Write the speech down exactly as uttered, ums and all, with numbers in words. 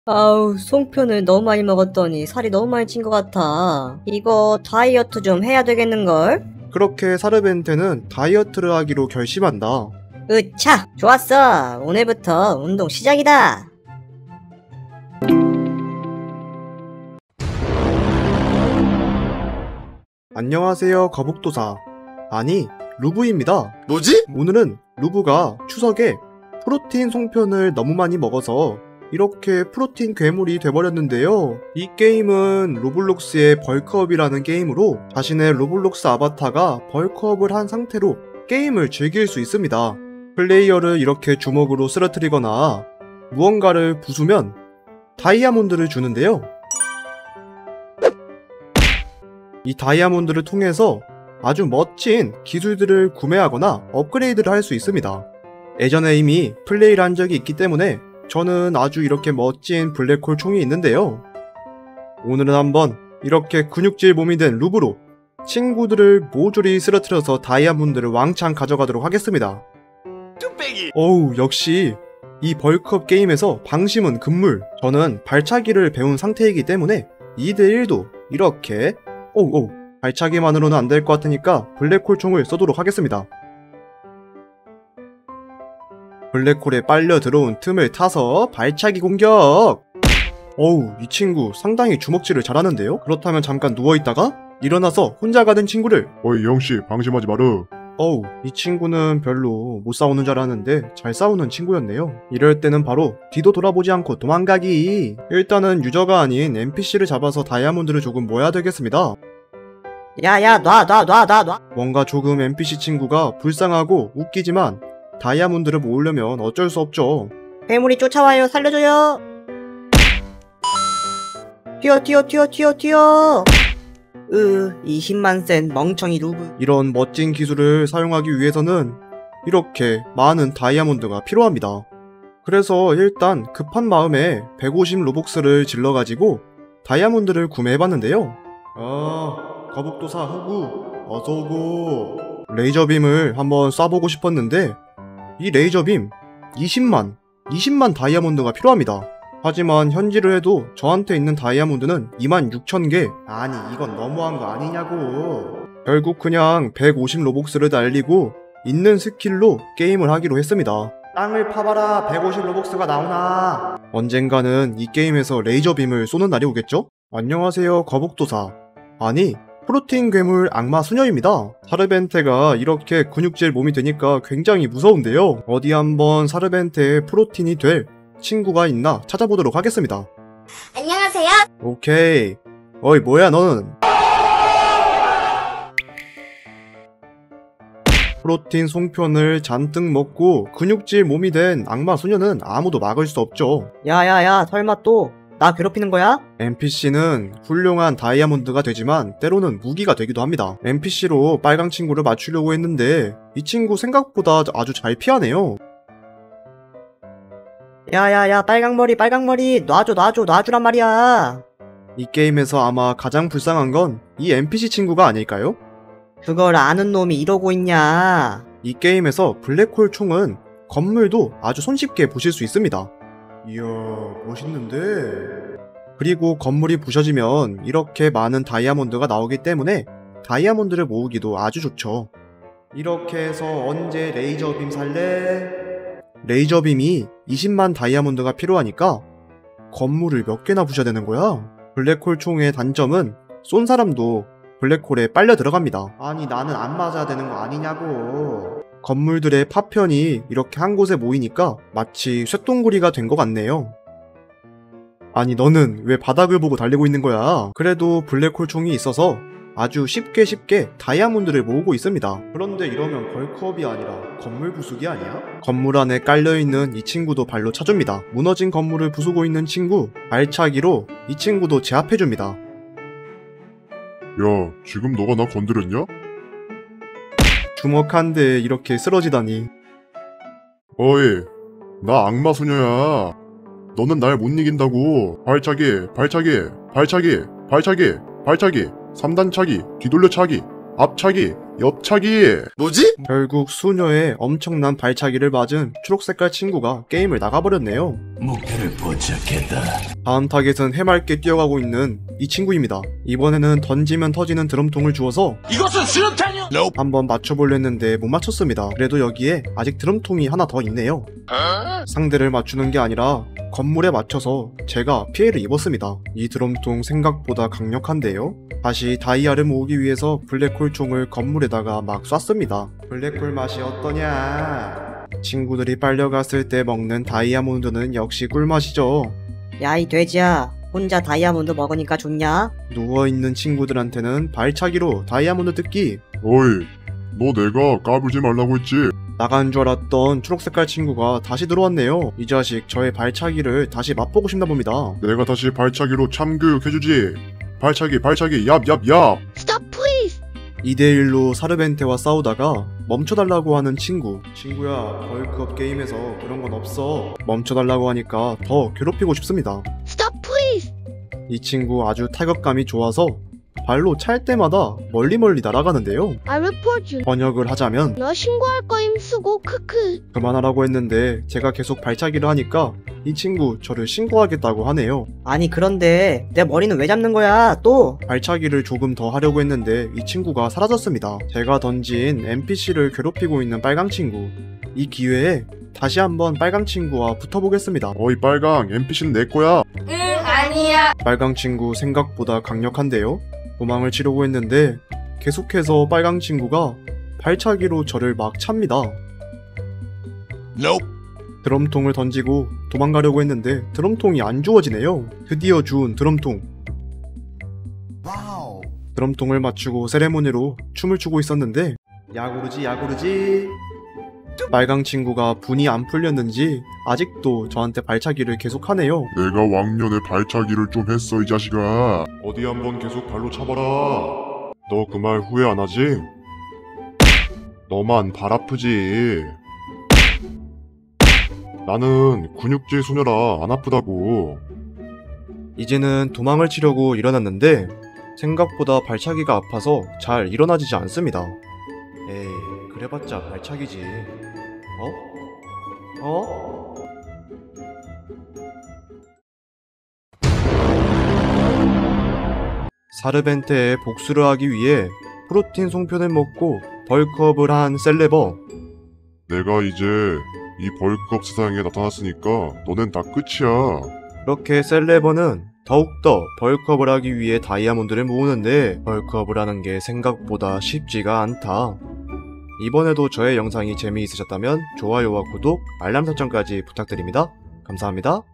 아우, 송편을 너무 많이 먹었더니 살이 너무 많이 찐 것 같아. 이거 다이어트 좀 해야 되겠는걸? 그렇게 사르벤테는 다이어트를 하기로 결심한다. 으차! 좋았어! 오늘부터 운동 시작이다! 안녕하세요, 거북도사. 아니, 루브입니다. 뭐지? 오늘은 루브가 추석에 프로틴 송편을 너무 많이 먹어서 이렇게 프로틴 괴물이 돼버렸는데요. 이 게임은 로블록스의 벌크업이라는 게임으로 자신의 로블록스 아바타가 벌크업을 한 상태로 게임을 즐길 수 있습니다. 플레이어를 이렇게 주먹으로 쓰러뜨리거나 무언가를 부수면 다이아몬드를 주는데요. 이 다이아몬드를 통해서 아주 멋진 기술들을 구매하거나 업그레이드를 할 수 있습니다. 예전에 이미 플레이를 한 적이 있기 때문에 저는 아주 이렇게 멋진 블랙홀 총이 있는데요. 오늘은 한번 이렇게 근육질 몸이 된 루브로 친구들을 모조리 쓰러뜨려서 다이아몬드를 왕창 가져가도록 하겠습니다. 뚝배기! 어우, 역시 이 벌크업 게임에서 방심은 금물. 저는 발차기를 배운 상태이기 때문에 이 대 일도 이렇게 오우 오우 발차기만으로는 안 될 것 같으니까 블랙홀 총을 쏘도록 하겠습니다. 블랙홀에 빨려 들어온 틈을 타서 발차기 공격! 어우, 이 친구 상당히 주먹질을 잘하는데요? 그렇다면 잠깐 누워있다가 일어나서 혼자 가는 친구를 어이 영씨 방심하지 마라. 어우, 이 친구는 별로 못 싸우는 줄 알았는데 잘 싸우는 친구였네요. 이럴 때는 바로 뒤도 돌아보지 않고 도망가기. 일단은 유저가 아닌 엔피씨를 잡아서 다이아몬드를 조금 모아야 되겠습니다. 야야, 놔, 놔, 놔, 놔, 놔! 뭔가 조금 엔피씨 친구가 불쌍하고 웃기지만 다이아몬드를 모으려면 어쩔 수 없죠. 괴물이 쫓아와요, 살려줘요! 튀어, 튀어, 튀어, 튀어, 튀어! 으, 이십만 센 멍청이 루브. 이런 멋진 기술을 사용하기 위해서는 이렇게 많은 다이아몬드가 필요합니다. 그래서 일단 급한 마음에 백오십 로벅스를 질러가지고 다이아몬드를 구매해봤는데요. 아, 거북도사 후구 어서오고. 레이저빔을 한번 쏴보고 싶었는데 이 레이저빔 이십만 이십만 다이아몬드가 필요합니다. 하지만 현질을 해도 저한테 있는 다이아몬드는 이만 육천 개. 아니, 이건 너무한 거 아니냐고. 결국 그냥 백오십 로벅스를 날리고 있는 스킬로 게임을 하기로 했습니다. 땅을 파봐라, 백오십 로벅스가 나오나. 언젠가는 이 게임에서 레이저빔을 쏘는 날이 오겠죠? 안녕하세요, 거북도사. 아니, 프로틴 괴물 악마 수녀입니다. 사르벤테가 이렇게 근육질 몸이 되니까 굉장히 무서운데요. 어디 한번 사르벤테의 프로틴이 될 친구가 있나 찾아보도록 하겠습니다. 안녕하세요. 오케이. 어이, 뭐야 너는. 프로틴 송편을 잔뜩 먹고 근육질 몸이 된 악마 소녀는 아무도 막을 수 없죠. 야야야, 설마 또 나 괴롭히는 거야? 엔피씨는 훌륭한 다이아몬드가 되지만 때로는 무기가 되기도 합니다. 엔피씨로 빨강 친구를 맞추려고 했는데 이 친구 생각보다 아주 잘 피하네요. 야야야, 빨강머리, 빨강머리, 놔줘, 놔줘, 놔주란 말이야. 이 게임에서 아마 가장 불쌍한 건 이 엔피씨 친구가 아닐까요? 그걸 아는 놈이 이러고 있냐. 이 게임에서 블랙홀 총은 건물도 아주 손쉽게 부실 수 있습니다. 이야, 멋있는데? 그리고 건물이 부셔지면 이렇게 많은 다이아몬드가 나오기 때문에 다이아몬드를 모으기도 아주 좋죠. 이렇게 해서 언제 레이저빔 살래? 레이저빔이 이십만 다이아몬드가 필요하니까 건물을 몇 개나 부셔야 되는 거야? 블랙홀 총의 단점은 쏜 사람도 블랙홀에 빨려 들어갑니다. 아니, 나는 안 맞아야 되는 거 아니냐고. 건물들의 파편이 이렇게 한 곳에 모이니까 마치 쇳동구리가 된 것 같네요. 아니, 너는 왜 바닥을 보고 달리고 있는 거야? 그래도 블랙홀 총이 있어서 아주 쉽게 쉽게 다이아몬드를 모으고 있습니다. 그런데 이러면 벌크업이 아니라 건물 부수기 아니야? 건물 안에 깔려있는 이 친구도 발로 차줍니다. 무너진 건물을 부수고 있는 친구, 발차기로 이 친구도 제압해줍니다. 야 지금 너가 나 건드렸냐? 주먹 한 대에 이렇게 쓰러지다니. 어이 나 악마 소녀야. 너는 날 못 이긴다고. 발차기 발차기 발차기 발차기 발차기 삼 단 차기 뒤돌려 차기 앞차기 옆차기. 뭐지? 결국 수녀의 엄청난 발차기를 맞은 초록색깔 친구가 게임을 나가버렸네요. 목표를 포착했다. 다음 타겟은 해맑게 뛰어가고 있는 이 친구입니다. 이번에는 던지면 터지는 드럼통을 주어서 이것은 수류탄이요. 한번 맞춰보려 했는데 못 맞췄습니다. 그래도 여기에 아직 드럼통이 하나 더 있네요. 상대를 맞추는 게 아니라 건물에 맞춰서 제가 피해를 입었습니다. 이 드럼통 생각보다 강력한데요. 다시 다이아를 모으기 위해서 블랙홀 총을 건물에다가 막 쐈습니다. 블랙홀 맛이 어떠냐? 친구들이 빨려갔을 때 먹는 다이아몬드는 역시 꿀맛이죠. 야, 이 돼지야. 혼자 다이아몬드 먹으니까 좋냐? 누워있는 친구들한테는 발차기로 다이아몬드 뜯기. 어이, 너 내가 까불지 말라고 했지? 나간 줄 알았던 초록색깔 친구가 다시 들어왔네요. 이 자식 저의 발차기를 다시 맛보고 싶나 봅니다. 내가 다시 발차기로 참교육해주지. 발차기 발차기 얍얍얍. Stop, please. 이 대 일로 사르벤테와 싸우다가 멈춰달라고 하는 친구. 친구야, 벌크업 게임에서 그런 건 없어. 멈춰달라고 하니까 더 괴롭히고 싶습니다. Stop, please. 이 친구 아주 타격감이 좋아서 발로 찰 때마다 멀리 멀리 날아가는데요. I report you. 번역을 하자면 너 신고할 거임 쓰고 크크. 그만하라고 했는데 제가 계속 발차기를 하니까 이 친구 저를 신고하겠다고 하네요. 아니, 그런데 내 머리는 왜 잡는 거야, 또? 발차기를 조금 더 하려고 했는데 이 친구가 사라졌습니다. 제가 던진 엔피씨를 괴롭히고 있는 빨강 친구. 이 기회에 다시 한번 빨강 친구와 붙어보겠습니다. 어이 빨강, 엔피씨는 내 거야. 응, 아니야. 빨강 친구 생각보다 강력한데요. 도망을 치려고 했는데 계속해서 빨강 친구가 발차기로 저를 막 찹니다. Nope. 드럼통을 던지고 도망가려고 했는데 드럼통이 안 주어지네요. 드디어 주운 드럼통. 와우. 드럼통을 맞추고 세레모니로 춤을 추고 있었는데 야구르지 야구르지. 빨강 친구가 분이 안 풀렸는지 아직도 저한테 발차기를 계속하네요. 내가 왕년에 발차기를 좀 했어 이 자식아. 어디 한번 계속 발로 차봐라. 너 그 말 후회 안 하지? 너만 발 아프지. 나는 근육질 소녀라 안 아프다고. 이제는 도망을 치려고 일어났는데 생각보다 발차기가 아파서 잘 일어나지지 않습니다. 에이, 그래봤자 발차기지. 어? 어? 사르벤테에 복수를 하기 위해 프로틴 송편을 먹고 벌크업을 한 셀레버. 내가 이제 이 벌크업 세상에 나타났으니까 너넨 다 끝이야. 그렇게 셀레버는 더욱더 벌크업을 하기 위해 다이아몬드를 모으는데 벌크업을 하는 게 생각보다 쉽지가 않다. 이번에도 저의 영상이 재미있으셨다면 좋아요와 구독, 알람 설정까지 부탁드립니다. 감사합니다.